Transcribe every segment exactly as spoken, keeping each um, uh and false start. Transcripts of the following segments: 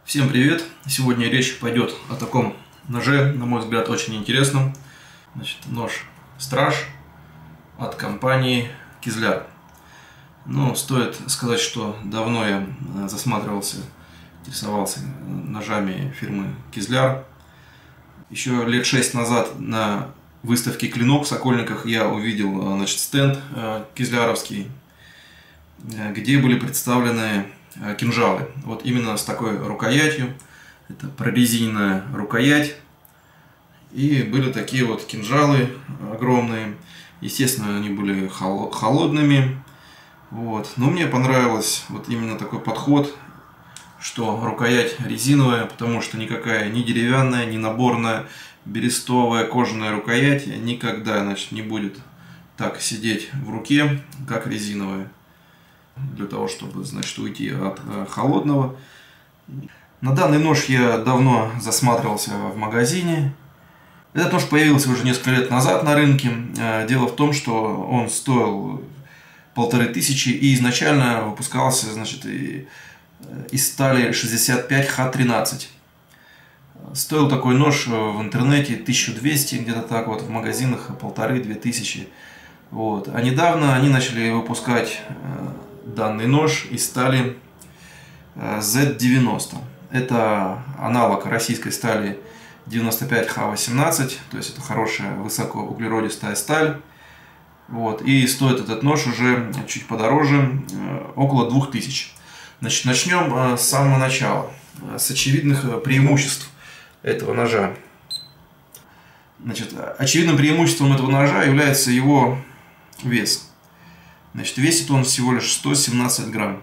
Всем привет! Сегодня речь пойдет о таком ноже, на мой взгляд, очень интересном. Значит, нож Страж от компании Кизляр. Ну, стоит сказать, что давно я засматривался, интересовался ножами фирмы Кизляр. Еще лет шесть назад на выставке «Клинок» в Сокольниках я увидел, значит, стенд кизляровский, где были представлены кинжалы. Вот именно с такой рукоятью. Это прорезиненная рукоять. И были такие вот кинжалы огромные. Естественно, они были холодными. Вот. Но мне понравилось вот именно такой подход, что рукоять резиновая, потому что никакая ни деревянная, ни наборная, берестовая, кожаная рукоять никогда, значит, не будет так сидеть в руке, как резиновая. Для того, чтобы, значит, уйти от э, холодного. На данный нож я давно засматривался в магазине. Этот нож появился уже несколько лет назад на рынке. Э, дело в том, что он стоил полторы тысячи и изначально выпускался, значит, и, из стали шестьдесят пять ха тринадцать. Стоил такой нож в интернете тысячу двести, где-то так вот, в магазинах полторы-две тысячи. Вот. А недавно они начали выпускать э, данный нож из стали зет девяносто. Это аналог российской стали девяносто пять ха восемнадцать, то есть это хорошая высокоуглеродистая сталь. Вот. И стоит этот нож уже чуть подороже, около двух тысяч. Значит, начнем с самого начала, с очевидных преимуществ этого ножа. Значит, очевидным преимуществом этого ножа является его вес. Значит, весит он всего лишь сто семнадцать грамм.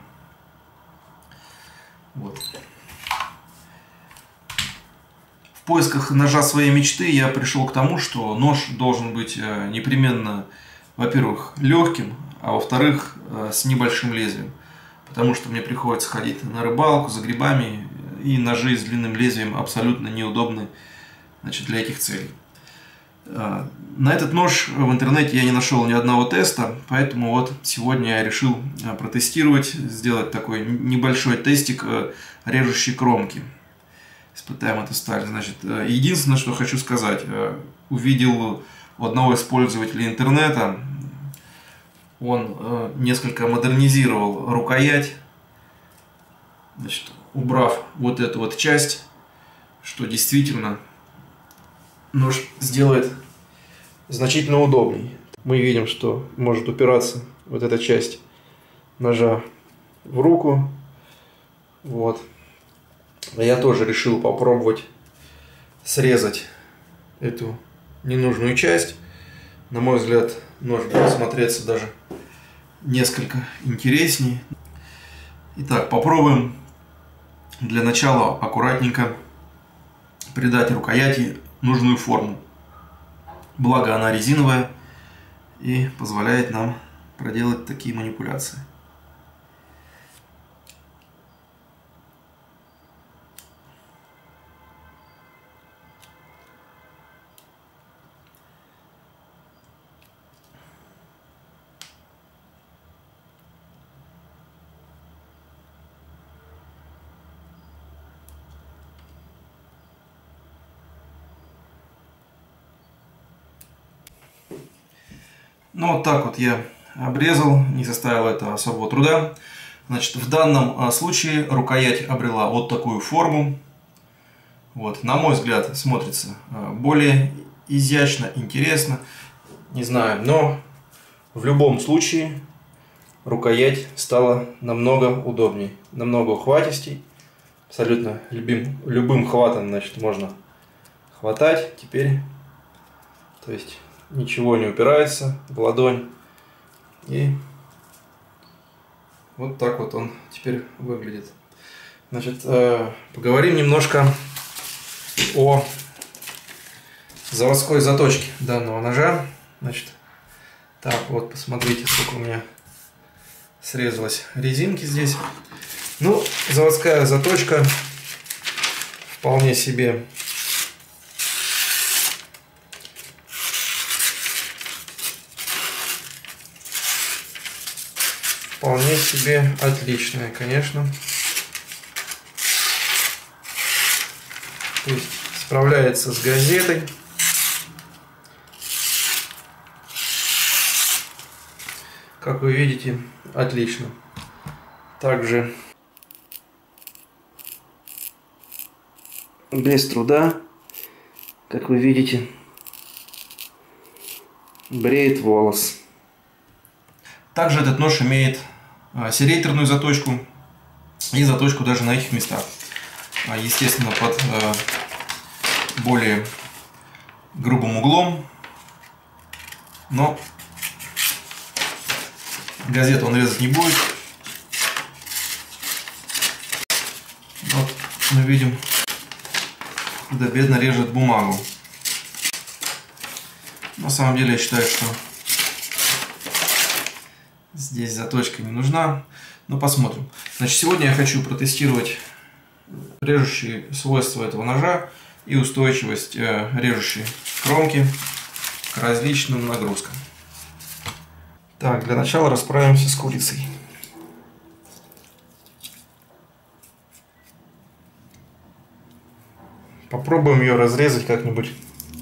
Вот. В поисках ножа своей мечты я пришел к тому, что нож должен быть непременно, во-первых, легким, а во-вторых, с небольшим лезвием. Потому что мне приходится ходить на рыбалку за грибами, и ножи с длинным лезвием абсолютно неудобны, значит, для этих целей. На этот нож в интернете я не нашел ни одного теста, поэтому вот сегодня я решил протестировать, сделать такой небольшой тестик режущей кромки. Испытаем эту сталь. Значит, единственное, что хочу сказать, увидел у одного из пользователей интернета, он несколько модернизировал рукоять, значит, убрав вот эту вот часть, что действительно нож сделает значительно удобней. Мы видим, что может упираться вот эта часть ножа в руку. Вот. Я тоже решил попробовать срезать эту ненужную часть. На мой взгляд, нож будет смотреться даже несколько интересней. Итак, попробуем для начала аккуратненько придать рукояти нужную форму. Благо она резиновая и позволяет нам проделать такие манипуляции. Ну, вот так вот я обрезал, не составило это особого труда. Значит, в данном случае рукоять обрела вот такую форму. Вот, на мой взгляд, смотрится более изящно, интересно. Не знаю, но в любом случае рукоять стала намного удобнее, намного ухватистей. Абсолютно любым, любым хватом, значит, можно хватать теперь. То есть ничего не упирается в ладонь. И вот так вот он теперь выглядит. Значит, э, поговорим немножко о заводской заточке данного ножа. Значит, так вот, посмотрите, сколько у меня срезалось резинки здесь. Ну, заводская заточка вполне себе вполне себе отличная, конечно. То есть справляется с газетой. Как вы видите, отлично. Также без труда, как вы видите, бреет волос. Также этот нож имеет серейторную заточку и заточку даже на этих местах. Естественно, под более грубым углом, но газету он резать не будет. Вот мы видим, куда бедно режет бумагу. На самом деле я считаю, что здесь заточка не нужна, но посмотрим. Значит, сегодня я хочу протестировать режущие свойства этого ножа и устойчивость режущей кромки к различным нагрузкам. Так, для начала расправимся с курицей. Попробуем ее разрезать как-нибудь.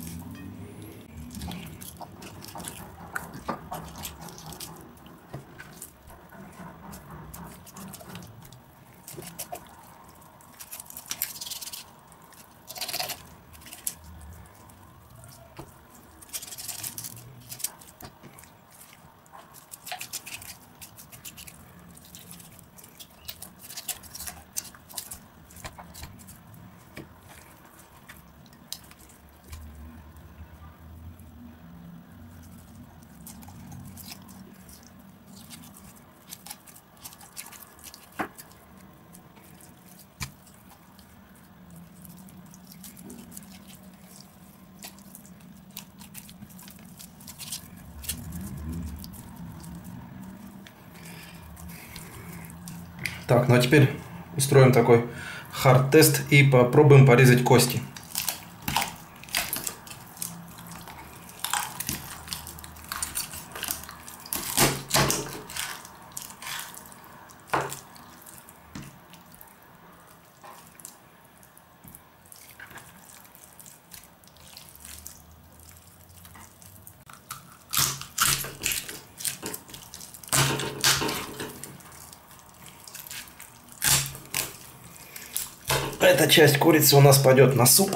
Так, ну а теперь устроим такой хард-тест и попробуем порезать кости. Эта часть курицы у нас пойдет на суп.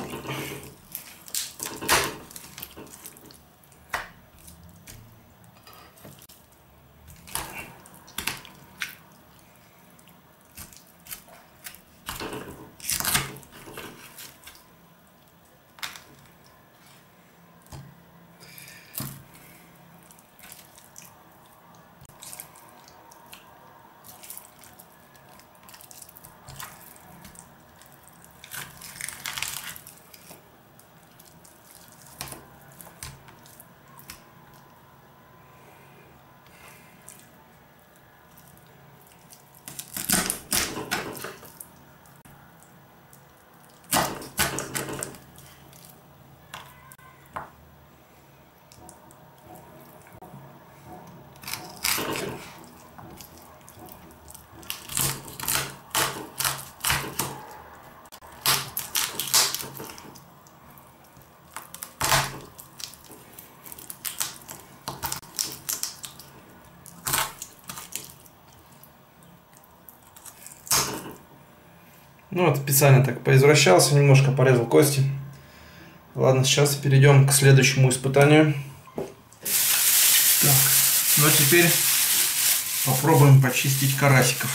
Ну вот, специально так поизвращался, немножко порезал кости. Ладно, сейчас перейдем к следующему испытанию. Так, ну а теперь попробуем почистить карасиков.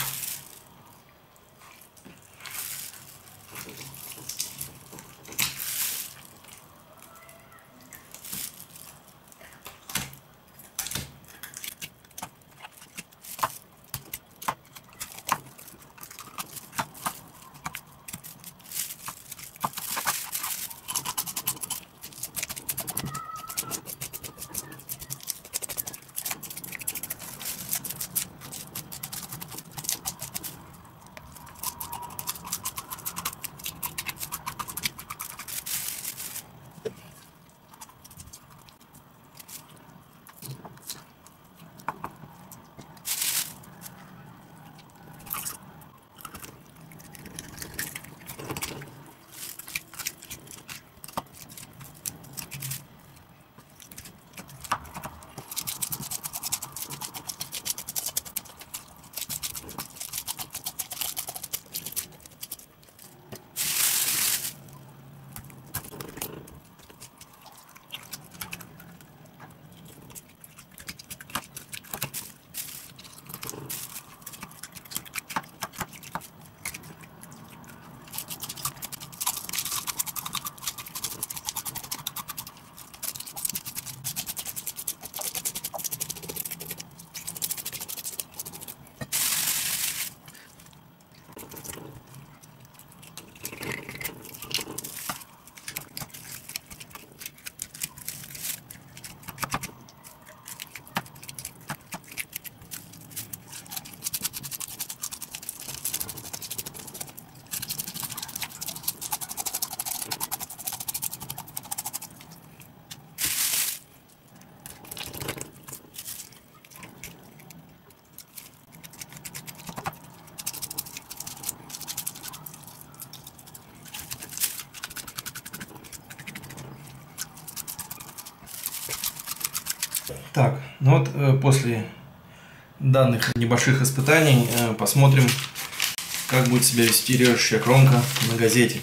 Так, ну вот э, после данных небольших испытаний э, посмотрим, как будет себя вести режущая кромка на газете.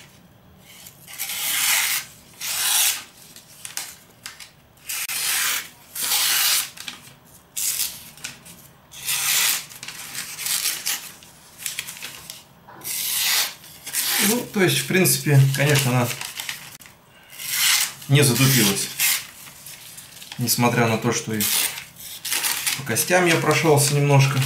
Ну, то есть, в принципе, конечно, она не затупилась. Несмотря на то, что и по костям я прошелся немножко.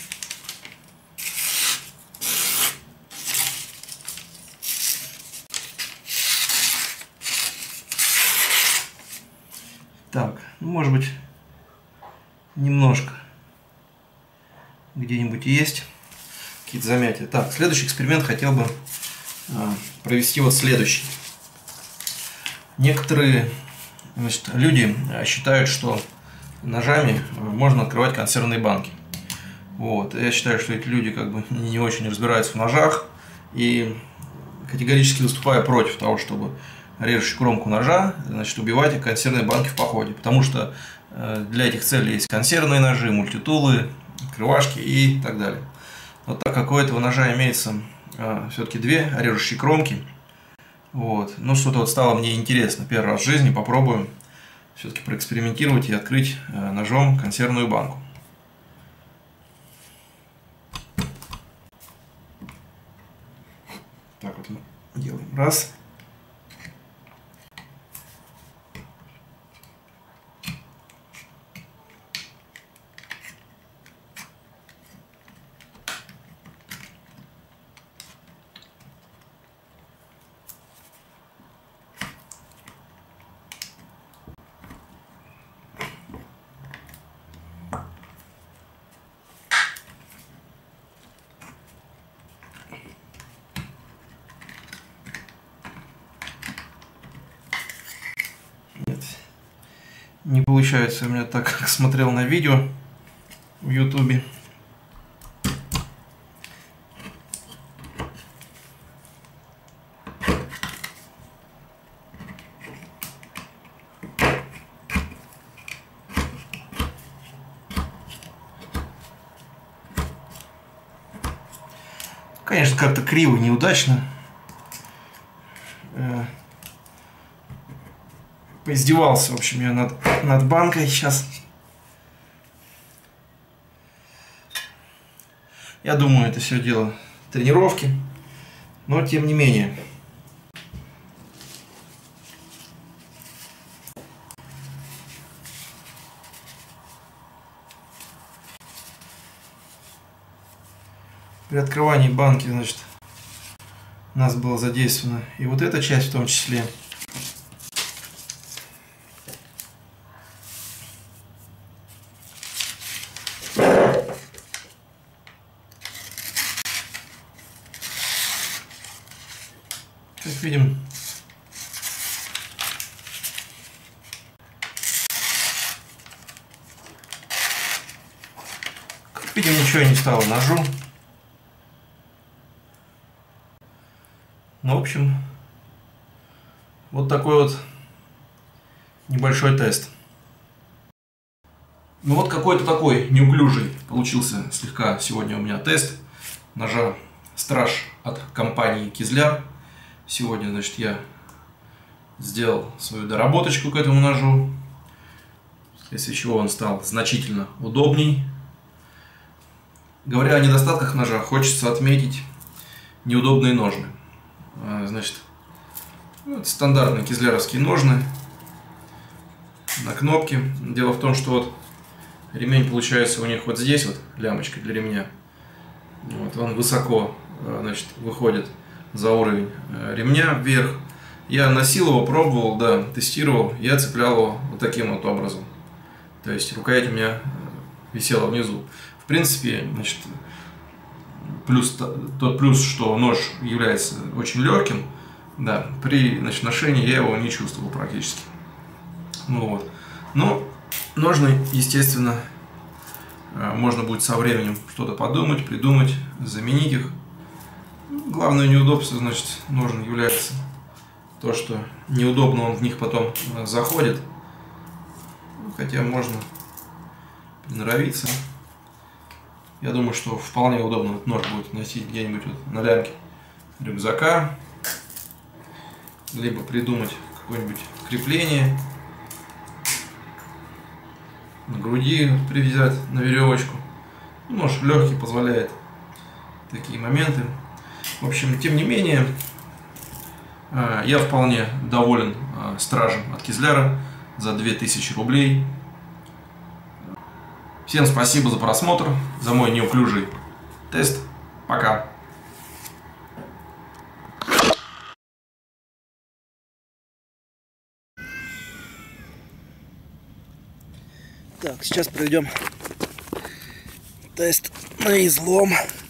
Так, ну, может быть, немножко где-нибудь есть какие-то замятия. Так, следующий эксперимент хотел бы а, провести вот следующий. Некоторые, значит, люди считают, что ножами можно открывать консервные банки. Вот. Я считаю, что эти люди как бы не очень разбираются в ножах и категорически выступаю против того, чтобы режущую кромку ножа, значит, убивать консервные банки в походе, потому что для этих целей есть консервные ножи, мультитулы, открывашки и так далее. Вот так как у этого ножа имеется а, все-таки две режущие кромки, вот, ну что-то вот стало мне интересно, первый раз в жизни попробую все-таки проэкспериментировать и открыть а, ножом консервную банку. Так вот мы делаем раз. Нет, не получается у меня так, как смотрел на видео в ютубе. Конечно, как-то криво, неудачно. Поиздевался, в общем, я над, над банкой сейчас. Я думаю, это все дело тренировки, но тем не менее. При открывании банки, значит, у нас была задействована и вот эта часть в том числе. Как видим, как видим, ничего не стало ножу. Ну, в общем, вот такой вот небольшой тест. Ну вот какой-то такой неуклюжий получился слегка сегодня у меня тест ножа Страж от компании Кизляр. Сегодня, значит, я сделал свою доработочку к этому ножу, вследствие чего он стал значительно удобней. Говоря о недостатках ножа, хочется отметить неудобные ножны. Значит, вот стандартные кизляровские ножны на кнопке. Дело в том, что вот ремень получается у них вот здесь вот лямочка для ремня. Вот, он высоко, значит, выходит за уровень ремня вверх. Я носил его, пробовал, да, тестировал. Я цеплял его вот таким вот образом. То есть рукоять у меня висела внизу. В принципе, значит, плюс, тот плюс, что нож является очень легким, да, при, значит, ношении я его не чувствовал практически. Ну вот. Но ножны, естественно, можно будет со временем что-то подумать, придумать, заменить их. Главное неудобство, значит, ножен является то, что неудобно он в них потом заходит. Ну, хотя можно приноровиться. Я думаю, что вполне удобно этот нож будет носить где-нибудь вот на лямке рюкзака. Либо придумать какое-нибудь крепление. На груди привязать на веревочку. Нож легкий, позволяет такие моменты. В общем, тем не менее, я вполне доволен стражем от Кизляра за две тысячи рублей. Всем спасибо за просмотр, за мой неуклюжий тест. Пока. Так, сейчас проведем тест на излом.